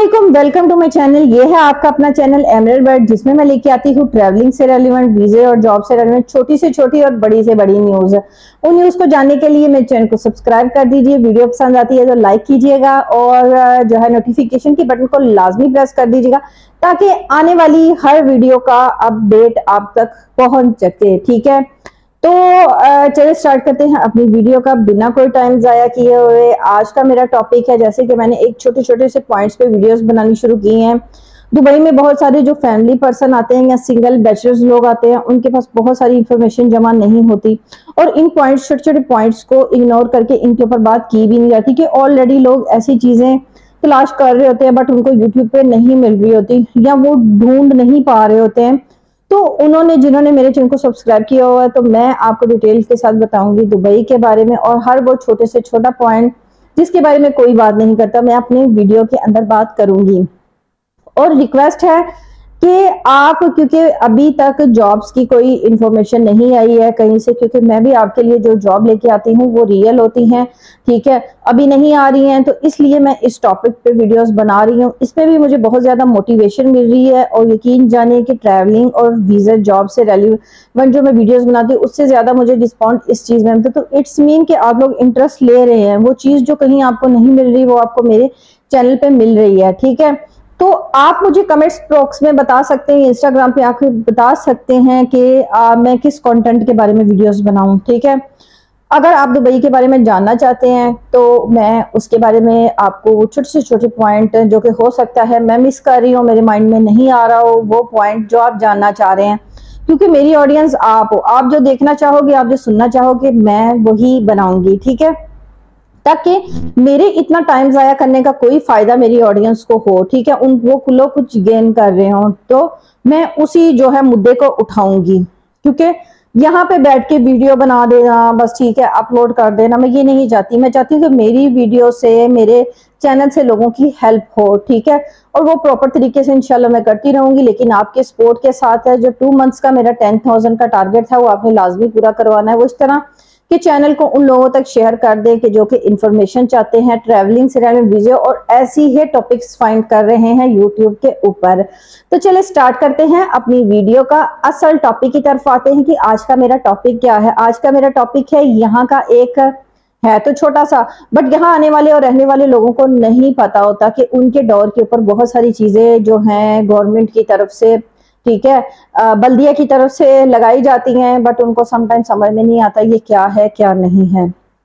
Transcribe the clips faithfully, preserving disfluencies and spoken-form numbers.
अस्सलामुअलैकुम, welcome to my channel. ये है आपका अपना चैनल एमरेल्ड वर्ल्ड, जिसमें मैं लेके आती हूँ ट्रैवलिंग से रेलिवेंट, वीजे और जॉब से रेलिवेंट छोटी से छोटी और बड़ी से बड़ी न्यूज। उन न्यूज को जानने के लिए मेरे चैनल को सब्सक्राइब कर दीजिए। वीडियो पसंद आती है तो लाइक कीजिएगा और जो है नोटिफिकेशन की बटन को लाजमी प्रेस कर दीजिएगा ताकि आने वाली हर वीडियो का अपडेट आप तक पहुंच सके। ठीक है, तो चलिए स्टार्ट करते हैं अपनी वीडियो का बिना कोई टाइम जाया किए हुए। आज का मेरा टॉपिक है, जैसे कि मैंने एक छोटे छोटे से पॉइंट्स पे वीडियोस बनानी शुरू की हैं। दुबई में बहुत सारे जो फैमिली पर्सन आते हैं या सिंगल बैचलर्स लोग आते हैं, उनके पास बहुत सारी इंफॉर्मेशन जमा नहीं होती और इन पॉइंट्स, छोटे छोटे पॉइंट्स को इग्नोर करके इनके ऊपर बात की भी नहीं जाती कि ऑलरेडी लोग ऐसी चीजें तलाश कर रहे होते हैं बट उनको यूट्यूब पे नहीं मिल रही होती या वो ढूंढ नहीं पा रहे होते हैं। तो उन्होंने, जिन्होंने मेरे चैनल को सब्सक्राइब किया हुआ है, तो मैं आपको डिटेल के साथ बताऊंगी दुबई के बारे में और हर वो छोटे से छोटा पॉइंट जिसके बारे में कोई बात नहीं करता, मैं अपने वीडियो के अंदर बात करूंगी। और रिक्वेस्ट है कि आप, क्योंकि अभी तक जॉब्स की कोई इंफॉर्मेशन नहीं आई है कहीं से, क्योंकि मैं भी आपके लिए जो जॉब लेके आती हूँ वो रियल होती हैं, ठीक है, अभी नहीं आ रही हैं, तो इसलिए मैं इस टॉपिक पे वीडियोस बना रही हूँ। इसमें भी मुझे बहुत ज्यादा मोटिवेशन मिल रही है और यकीन जानिए कि ट्रैवलिंग और वीजा जॉब से रेलिवेंट जो मैं वीडियोस बनाती हूँ उससे ज्यादा मुझे रिस्पॉन्ड इस चीज में मिलता है। तो इट्स मीन कि आप लोग इंटरेस्ट ले रहे हैं, वो चीज जो कहीं आपको नहीं मिल रही वो आपको मेरे चैनल पे मिल रही है। ठीक है, तो आप मुझे कमेंट्स बॉक्स में बता सकते हैं, इंस्टाग्राम पे आके बता सकते हैं कि आ, मैं किस कंटेंट के बारे में वीडियोस बनाऊं। ठीक है, अगर आप दुबई के बारे में जानना चाहते हैं तो मैं उसके बारे में आपको छोटे से छोटे पॉइंट जो कि हो सकता है मैं मिस कर रही हूँ, मेरे माइंड में नहीं आ रहा हो, वो पॉइंट जो आप जानना चाह रहे हैं, क्योंकि मेरी ऑडियंस आप हो, आप जो देखना चाहोगे, आप जो सुनना चाहोगे, मैं वही बनाऊंगी। ठीक है, ताकि मेरे इतना टाइम जाया करने का कोई फायदा मेरी ऑडियंस को हो। ठीक है, उन वो लोग कुछ गेन कर रहे हो तो मैं उसी जो है मुद्दे को उठाऊंगी, क्योंकि यहाँ पे बैठ के वीडियो बना देना बस, ठीक है, अपलोड कर देना, मैं ये नहीं चाहती। मैं चाहती हूँ कि मेरी वीडियो से, मेरे चैनल से लोगों की हेल्प हो। ठीक है, और वो प्रॉपर तरीके से इंशाल्लाह मैं करती रहूंगी, लेकिन आपके सपोर्ट के साथ है। जो टू मंथ्स का मेरा टेन थाउजेंड का टारगेट था वो आपने लाजमी पूरा करवाना है। वो इस तरह कि चैनल को उन लोगों तक शेयर कर दें कि जो कि इंफॉर्मेशन चाहते हैं, ट्रैवलिंग से रिलेटेड वीडियो और ऐसी ही टॉपिक्स फाइंड कर रहे हैं यूट्यूब के ऊपर। तो चलिए स्टार्ट करते हैं अपनी वीडियो का। असल टॉपिक की तरफ आते हैं कि आज का मेरा टॉपिक क्या है। आज का मेरा टॉपिक है, यहाँ का एक है तो छोटा सा, बट यहाँ आने वाले और रहने वाले लोगों को नहीं पता होता कि उनके दौर के ऊपर बहुत सारी चीजें जो हैं गवर्नमेंट की तरफ से, ठीक है, बल्दिया की तरफ से लगाई जाती हैं, बट उनको समटाइम समझ में नहीं आता ये क्या है क्या नहीं है।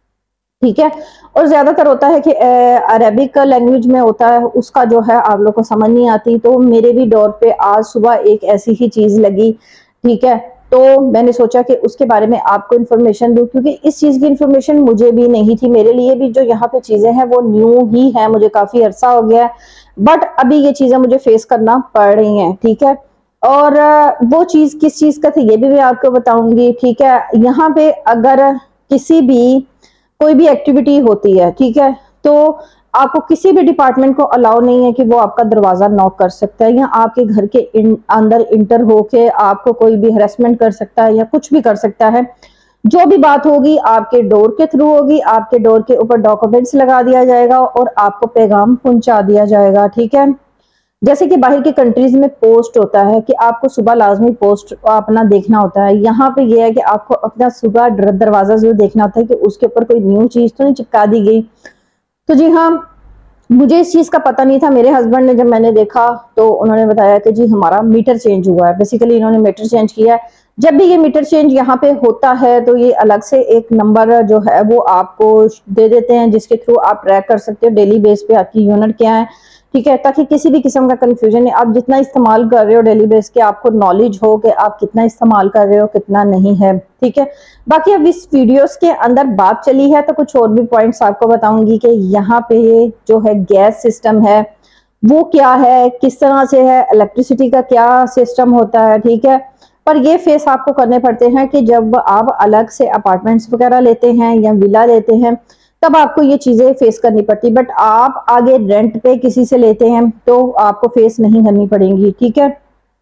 ठीक है, और ज्यादातर होता है कि अरेबिक लैंग्वेज में होता है, उसका जो है आप लोग को समझ नहीं आती। तो मेरे भी दौर पे आज सुबह एक ऐसी ही चीज लगी। ठीक है, तो मैंने सोचा कि उसके बारे में आपको इन्फॉर्मेशन दूं, क्योंकि इस चीज की इन्फॉर्मेशन मुझे भी नहीं थी। मेरे लिए भी जो यहाँ पे चीजें हैं वो न्यू ही है, मुझे काफी अरसा हो गया है, बट अभी ये चीजें मुझे फेस करना पड़ रही हैं। ठीक है, और वो चीज किस चीज का थी ये भी मैं आपको बताऊंगी। ठीक है, यहाँ पे अगर किसी भी कोई भी एक्टिविटी होती है, ठीक है, तो आपको किसी भी डिपार्टमेंट को अलाउ नहीं है कि वो आपका दरवाजा नॉक कर सकता है या आपके घर के इन, अंदर इंटर होके आपको कोई भी हरेसमेंट कर सकता है या कुछ भी कर सकता है। जो भी बात होगी आपके डोर के थ्रू होगी, आपके डोर के ऊपर डॉक्यूमेंट्स लगा दिया जाएगा और आपको पैगाम पहुंचा दिया जाएगा। ठीक है, जैसे कि बाहर की कंट्रीज में पोस्ट होता है कि आपको सुबह लाजमी पोस्ट अपना देखना होता है, यहाँ पे ये है कि आपको अपना सुबह दरवाजा जरूर देखना होता है कि उसके ऊपर कोई न्यू चीज तो नहीं चिपका दी गई। तो जी हाँ, मुझे इस चीज का पता नहीं था। मेरे हस्बैंड ने जब मैंने देखा तो उन्होंने बताया कि जी हमारा मीटर चेंज हुआ है। बेसिकली इन्होंने मीटर चेंज किया है। जब भी ये मीटर चेंज यहाँ पे होता है तो ये अलग से एक नंबर जो है वो आपको दे देते हैं, जिसके थ्रू आप ट्रैक कर सकते हो डेली बेस पे आपकी यूनिट क्या है। ठीक है, ताकि किसी भी किस्म का कंफ्यूजन नहीं, आप जितना इस्तेमाल कर रहे हो डेली बेस के, आपको नॉलेज हो कि आप कितना इस्तेमाल कर रहे हो कितना नहीं है। ठीक है, बाकी अब इस वीडियोस के अंदर बात चली है तो कुछ और भी पॉइंट्स आपको बताऊंगी कि यहाँ पे जो है गैस सिस्टम है वो क्या है, किस तरह से है, इलेक्ट्रिसिटी का क्या सिस्टम होता है। ठीक है, पर ये फेस आपको करने पड़ते हैं कि जब आप अलग से अपार्टमेंट्स वगैरह लेते हैं या विला लेते हैं तब आपको ये चीजें फेस करनी पड़ती, बट आप आगे रेंट पे किसी से लेते हैं तो आपको फेस नहीं करनी पड़ेंगी। ठीक है,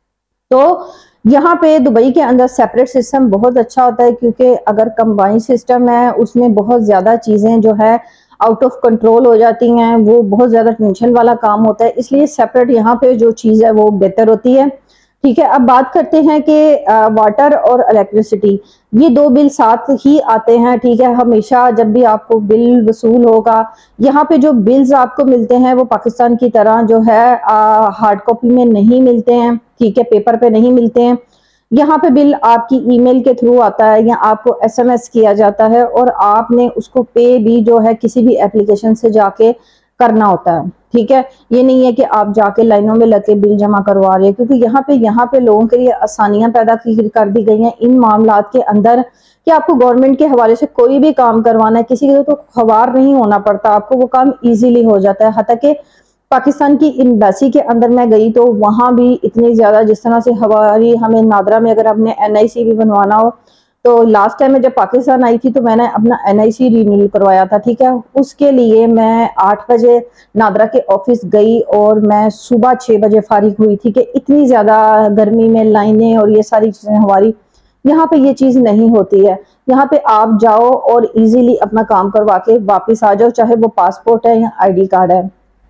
तो यहाँ पे दुबई के अंदर सेपरेट सिस्टम बहुत अच्छा होता है, क्योंकि अगर कंबाइन सिस्टम है उसमें बहुत ज्यादा चीजें जो है आउट ऑफ कंट्रोल हो जाती हैं, वो बहुत ज़्यादा टेंशन वाला काम होता है, इसलिए सेपरेट यहाँ पे जो चीज़ है वो बेहतर होती है। ठीक है, अब बात करते हैं कि वाटर और इलेक्ट्रिसिटी, ये दो बिल साथ ही आते हैं। ठीक है, हमेशा जब भी आपको बिल वसूल होगा, यहाँ पे जो बिल्स आपको मिलते हैं वो पाकिस्तान की तरह जो है हार्ड कॉपी में नहीं मिलते हैं। ठीक है, पेपर पे नहीं मिलते हैं। यहाँ पे बिल आपकी ईमेल के थ्रू आता है या आपको एसएमएस किया जाता है और आपने उसको पे भी जो है किसी भी एप्लीकेशन से जाके करना होता है। ठीक है, ये नहीं है कि आप जाके लाइनों में लगे बिल जमा करवा रहे हैं, क्योंकि यहाँ पे यहाँ पे लोगों के लिए आसानियां पैदा की कर दी गई हैं इन मामलात के अंदर कि आपको गवर्नमेंट के हवाले से कोई भी काम करवाना है, किसी को तो खबर नहीं होना पड़ता, आपको वो काम इजीली हो जाता है। हत्ता कि पाकिस्तान की एम्बेसी के अंदर मैं गई तो वहां भी इतनी ज्यादा, जिस तरह से हमारी हमें नादरा में अगर हमने एनआईसी भी बनवाना हो, तो लास्ट टाइम में जब पाकिस्तान आई थी तो मैंने अपना एनआईसी रिन्यू करवाया था। ठीक है, उसके लिए मैं आठ बजे नादरा के ऑफिस गई और मैं सुबह छह बजे फारिग हुई थी कि इतनी ज्यादा गर्मी में लाइनें और ये सारी चीजें हमारी यहाँ पे ये चीज नहीं होती है। यहाँ पे आप जाओ और इजीली अपना काम करवा के वापिस आ जाओ, चाहे वो पासपोर्ट है या आईडी कार्ड है।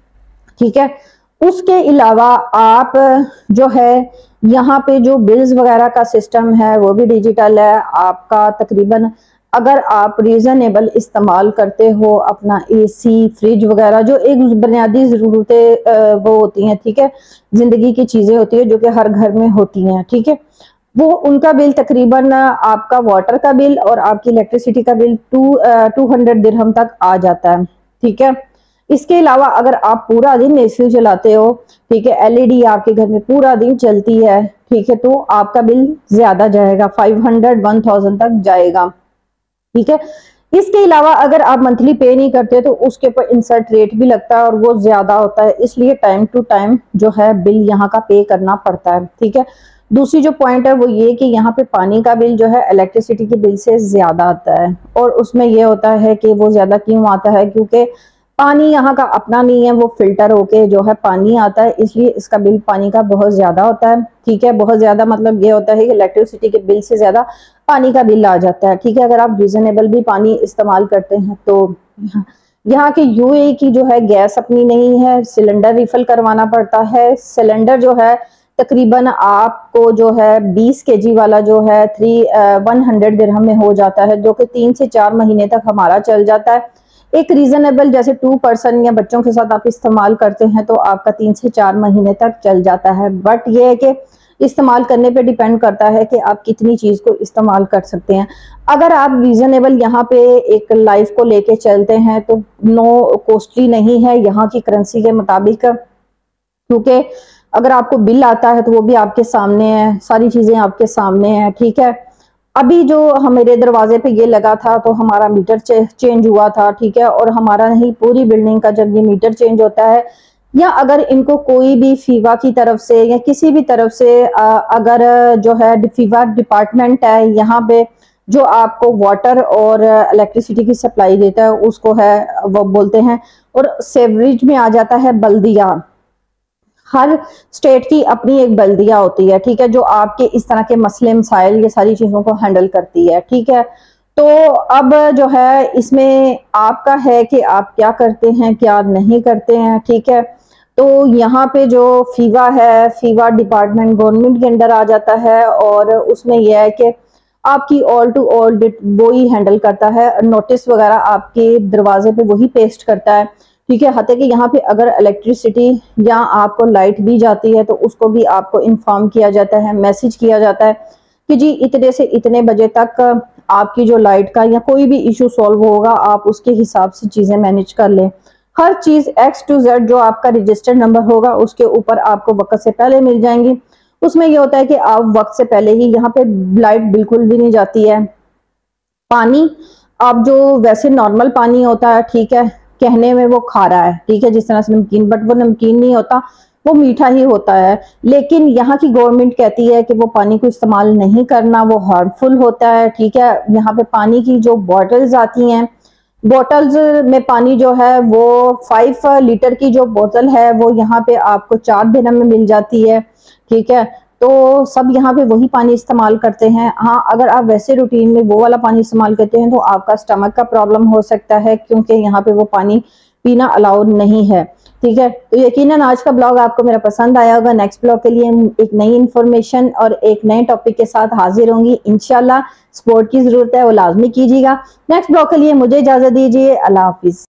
ठीक है, उसके अलावा आप जो है यहाँ पे जो बिल्स वगैरह का सिस्टम है वो भी डिजिटल है आपका। तकरीबन अगर आप रीजनेबल इस्तेमाल करते हो अपना एसी, फ्रिज वगैरह जो एक बुनियादी जरूरतें वो होती हैं, ठीक है, जिंदगी की चीजें होती है जो कि हर घर में होती हैं। ठीक है, वो उनका बिल तकरीबन आपका वाटर का बिल और आपकी इलेक्ट्रिसिटी का बिल टू टू हंड्रेड दिरहम तक आ जाता है। ठीक है, इसके अलावा अगर आप पूरा दिन एसी चलाते हो, ठीक है, एलईडी आपके घर में पूरा दिन चलती है, ठीक है, तो आपका बिल ज्यादा जाएगा, फाइव हंड्रेड वन थाउजेंड तक जाएगा। ठीक है, इसके अलावा अगर आप मंथली पे नहीं करते तो उसके ऊपर इंसर्ट रेट भी लगता है और वो ज्यादा होता है, इसलिए टाइम टू टाइम जो है बिल यहाँ का पे करना पड़ता है। ठीक है, दूसरी जो पॉइंट है वो ये कि यहाँ पे पानी का बिल जो है इलेक्ट्रिसिटी के बिल से ज्यादा आता है, और उसमें ये होता है कि वो ज्यादा क्यों आता है, क्योंकि पानी यहाँ का अपना नहीं है, वो फिल्टर होके जो है पानी आता है, इसलिए इसका बिल पानी का बहुत ज्यादा होता है। ठीक है, बहुत ज्यादा मतलब ये होता है कि इलेक्ट्रिसिटी के बिल से ज्यादा पानी का बिल आ जाता है। ठीक है, अगर आप रीजनेबल भी पानी इस्तेमाल करते हैं तो यहाँ के यूएई की जो है गैस अपनी नहीं है, सिलेंडर रिफिल करवाना पड़ता है। सिलेंडर जो है तकरीबन आपको जो है बीस केजी वाला जो है थ्री वन हंड्रेड दिरहम में हो जाता है, जो कि तीन से चार महीने तक हमारा चल जाता है। एक रीजनेबल जैसे टू पर्सन या बच्चों के साथ आप इस्तेमाल करते हैं तो आपका तीन से चार महीने तक चल जाता है। बट ये है कि इस्तेमाल करने पे डिपेंड करता है कि आप कितनी चीज को इस्तेमाल कर सकते हैं। अगर आप रीजनेबल यहाँ पे एक लाइफ को लेके चलते हैं तो नो कॉस्टली नहीं है यहाँ की करेंसी के मुताबिक, क्योंकि अगर आपको बिल आता है तो वो भी आपके सामने है, सारी चीजें आपके सामने है। ठीक है, अभी जो हमारे दरवाजे पे ये लगा था तो हमारा मीटर चे, चेंज हुआ था। ठीक है, और हमारा ही पूरी बिल्डिंग का जब ये मीटर चेंज होता है, या अगर इनको कोई भी फीवा की तरफ से या किसी भी तरफ से आ, अगर जो है फीवा डिपार्टमेंट है यहाँ पे जो आपको वाटर और इलेक्ट्रिसिटी की सप्लाई देता है उसको है वो बोलते हैं, और सेवरेज में आ जाता है बल्दिया। हर स्टेट की अपनी एक बल्दिया होती है, ठीक है, जो आपके इस तरह के मसले मसाइल ये सारी चीजों को हैंडल करती है। ठीक है, तो अब जो है इसमें आपका है कि आप क्या करते हैं क्या नहीं करते हैं। ठीक है, तो यहाँ पे जो फीवा है, फीवा डिपार्टमेंट गवर्नमेंट के अंडर आ जाता है, और उसमें यह है कि आपकी ऑल टू ऑल वो ही हैंडल करता है, नोटिस वगैरह आपके दरवाजे पे वही पेस्ट करता है। ठीक है, हत्या कि यहाँ पे अगर इलेक्ट्रिसिटी या आपको लाइट भी जाती है तो उसको भी आपको इन्फॉर्म किया जाता है, मैसेज किया जाता है कि जी इतने से इतने बजे तक आपकी जो लाइट का या कोई भी इशू सॉल्व होगा, आप उसके हिसाब से चीजें मैनेज कर लें। हर चीज एक्स टू जेड जो आपका रजिस्टर्ड नंबर होगा उसके ऊपर आपको वक्त से पहले मिल जाएंगी। उसमें यह होता है कि आप वक्त से पहले ही, यहाँ पे लाइट बिल्कुल भी नहीं जाती है। पानी आप जो वैसे नॉर्मल पानी होता है, ठीक है, कहने में वो खारा है, ठीक है, जिस तरह से नमकीन, बट वो नमकीन नहीं होता, वो मीठा ही होता है। लेकिन यहाँ की गवर्नमेंट कहती है कि वो पानी को इस्तेमाल नहीं करना, वो हार्मफुल होता है। ठीक है, यहाँ पे पानी की जो बॉटल्स आती हैं, बॉटल्स में पानी जो है वो फाइव लीटर की जो बोतल है वो यहाँ पे आपको चार दिरहम में मिल जाती है। ठीक है, तो सब यहाँ पे वही पानी इस्तेमाल करते हैं। हाँ, अगर आप वैसे रूटीन में वो वाला पानी इस्तेमाल करते हैं तो आपका स्टमक का प्रॉब्लम हो सकता है, क्योंकि यहाँ पे वो पानी पीना अलाउड नहीं है। ठीक है, तो यकीनन आज का ब्लॉग आपको मेरा पसंद आया होगा। नेक्स्ट ब्लॉग के लिए एक नई इन्फॉर्मेशन और एक नए टॉपिक के साथ हाजिर होंगी इंशाल्लाह। सपोर्ट की जरूरत है, वो लाजमी कीजिएगा। नेक्स्ट ब्लॉग के लिए मुझे इजाजत दीजिए। अल्लाह हाफिज।